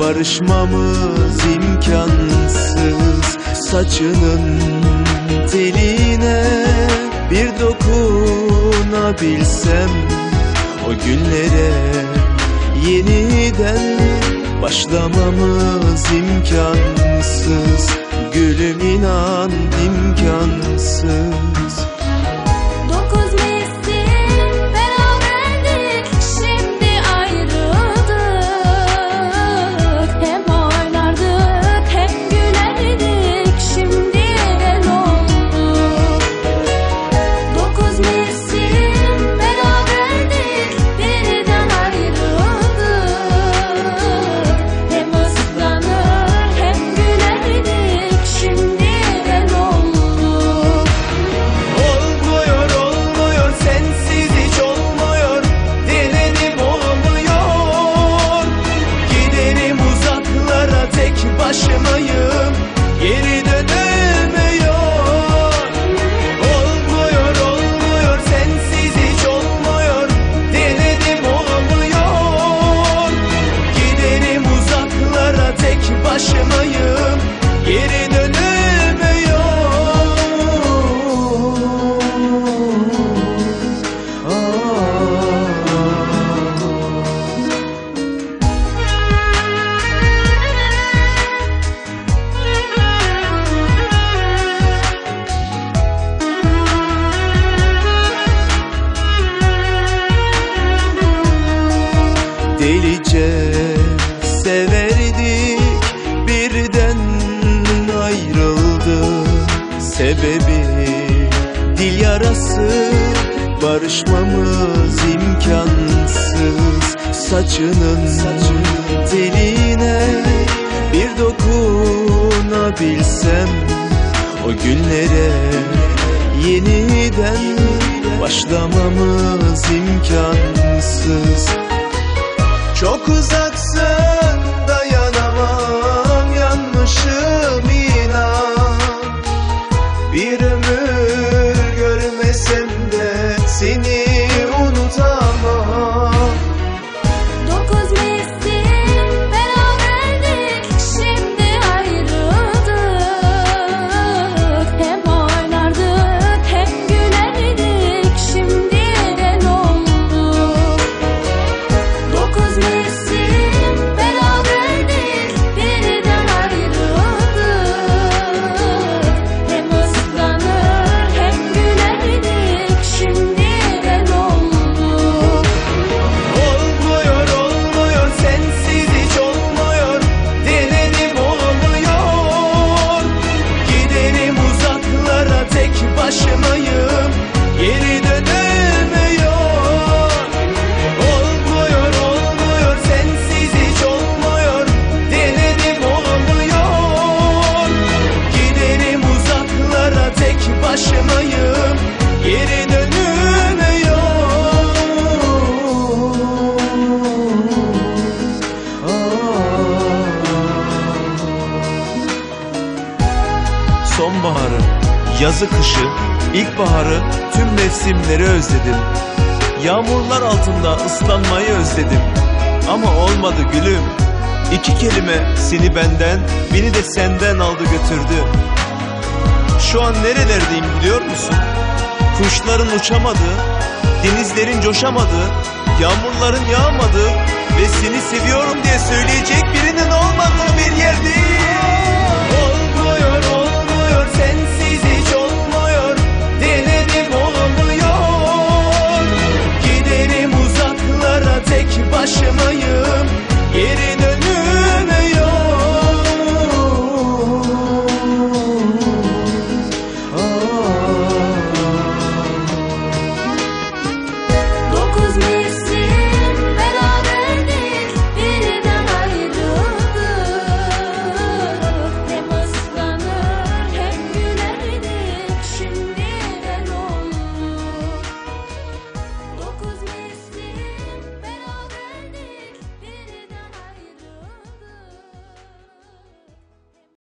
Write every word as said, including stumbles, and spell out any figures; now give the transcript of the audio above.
barışmamız imkansız. Saçının teline bir dokunabilsem, o günlere yeniden başlamamız imkansız. Gülüm inan imkansız. Dokuz mevsim beraberdik, şimdi ayrıldık. Hem oynardık hem gülerdik, şimdi el olduk. Dokuz mevsim beraberdik, birden ayrıldık. Hem ıslanır hem gülerdik, şimdi el olduk. Olmuyor olmuyor sensiz hiç olmuyor, denedim olmuyor. Giderim uzaklara tek başımayım, geri dönemiyor. Olmuyor olmuyor sensiz hiç olmuyor, denedim olmuyor. Giderim uzaklara tek başımayım, geri dönemiyor. Delice severdik, birden ayrıldık. Sebebi dil yarası, barışmamız imkansız. Saçının teline bir dokunabilsem, o günlere yeniden başlamamız imkansız. Çok uzaksın, dayanamam, yanmışım inan. Bir ömür görmesem de seni unutamam. Dokuz mevsim beraberdik, şimdi ayrıldık. Hem oynardık hem gülerdik, şimdi el olduk. Dokuz mevsim beraberdik, birden ayrıldık. Hem ıslanır hem gülerdik, şimdi el olduk. Olmuyor olmuyor sensiz hiç olmuyor, denedim olmuyor. Giderim uzaklara tek başımayım, geri dönemiyor. Olmuyor olmuyor sensiz hiç olmuyor, denedim olmuyor. Giderim uzaklara tek başımayım, geri dönemiyor. Sonbaharı, yazı kışı, ilkbaharı, tüm mevsimleri özledim. Yağmurlar altında ıslanmayı özledim. Ama olmadı gülüm. İki kelime seni benden, beni de senden aldı götürdü. Şu an nerelerdeyim biliyor musun? Kuşların uçamadığı, denizlerin coşamadığı, yağmurların yağmadığı ve seni seviyorum diye söyleyecek